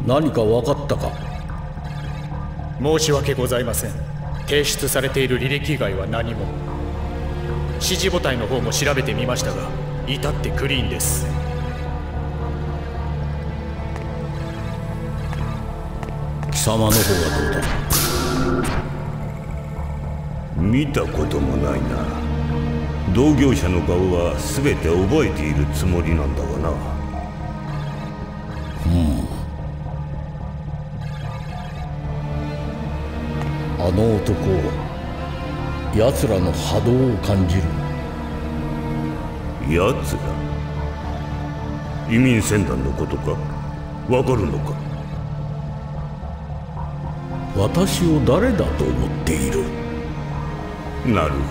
何か分かったか？ 申し訳ございません。提出されている履歴以外は何も。指示母体の方も調べてみましたが、至ってクリーンです。 貴様の方はどうだ？ 見たこともないな。同業者の顔は全て覚えているつもりなんだがな。 あの男、奴らの波動を感じる。 奴ら？移民船団のことか？わかるのか？ 私を誰だと思っている？ なるほ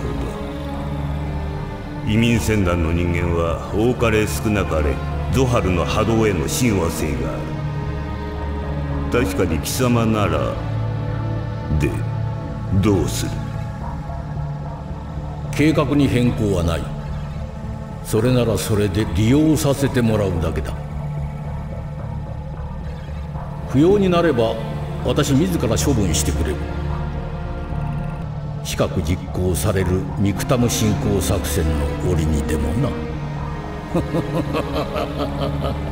ど。移民船団の人間は多かれ少なかれゾハルの波動への親和性がある。確かに貴様なら。でどうする？ 計画に変更はない。それならそれで利用させてもらうだけだ。不要になれば私自ら処分してくれる。近く実行されるミクタム侵攻作戦の折にでもな。